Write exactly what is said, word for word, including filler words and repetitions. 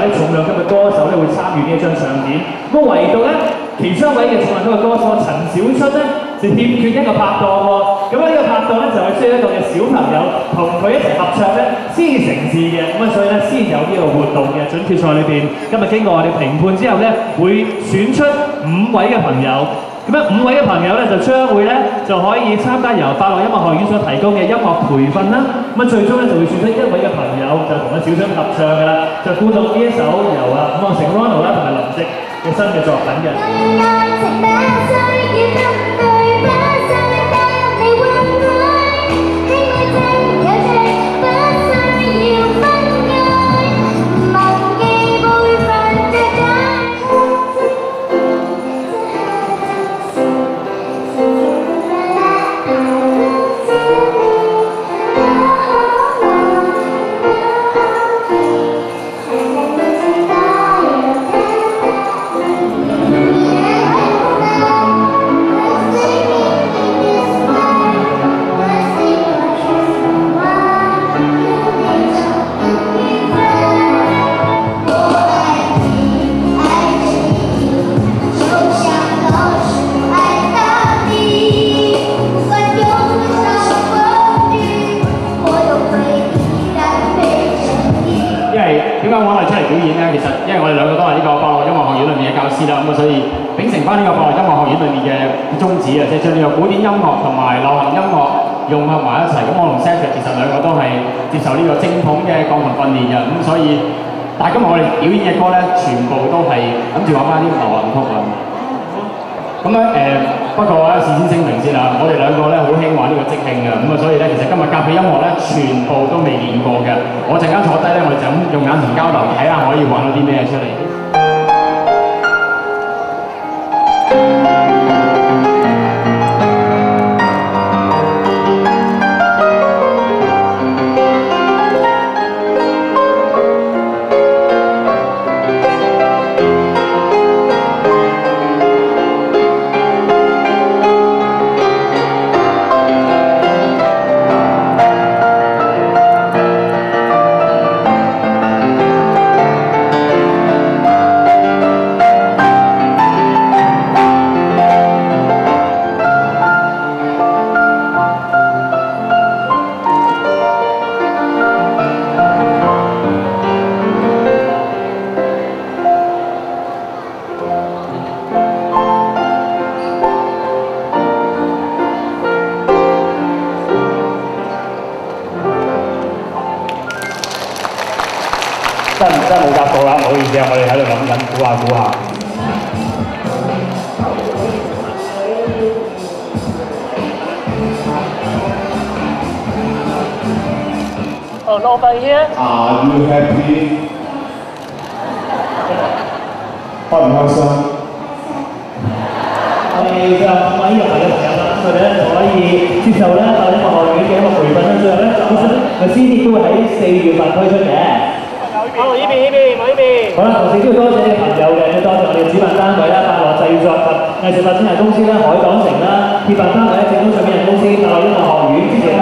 啲重量級嘅歌手咧會參與呢一張唱片。咁唯獨咧，其中一位嘅重量級嘅歌手陳小春咧，就欠缺一個拍檔喎。咁呢個拍檔咧就係需要一個嘅小朋友同佢一齊合唱咧先至成事嘅。咁啊，所以咧先有呢個活動嘅準決賽裏邊，今日經過我哋評判之後咧，會選出五位嘅朋友。咁樣五位嘅朋友咧就將會咧就可以參加由法樂音樂學院所提供嘅音樂培訓啦。咁啊最終咧就會選出一位嘅朋友就同阿小春合唱㗎啦，就觀眾呢一首由啊伍樂城 Ronald 啦同埋林夕嘅新嘅作品嘅。 點解我哋出嚟表演咧？其實因為我哋兩個都係呢個法樂音樂學院裏面嘅教師啦，咁啊所以秉承翻呢個法樂音樂學院裏面嘅宗旨啊，即係將呢個古典音樂同埋流行音樂融合埋一齊。咁我同 Cedric 其實兩個都係接受呢個正統嘅鋼琴訓練嘅，咁所以但係今日我哋表演嘅歌咧，全部都係諗住玩翻啲流行曲啊。咁咧誒，不過咧事先聲明先啊，我哋兩個咧好興玩呢個即興嘅，咁啊所以咧其實今日夾嘅音樂咧全部都未練過嘅。我陣間坐低咧，我哋就咁用眼神交流，睇下可以玩到啲咩出嚟。真真冇夾到啦，唔好意思啊，我哋喺度諗緊，估下估下。 Oh, nobody here? Are you happy? 開唔開心？ 我哋就五位入嚟嘅朋友啦，佢哋咧就可以接受咧法樂音樂學院嘅一個培訓啦。最後咧，其實個 C D 都會喺四月份推出嘅。 好，呢邊呢邊，我呢邊。 好啦，同時都要多謝啲朋友嘅，多謝我哋主辦單位啦，法樂製作及藝術發展有限公司啦，海港城啦，協辦單位咧政府唱片有限公司、法樂音樂學院，支持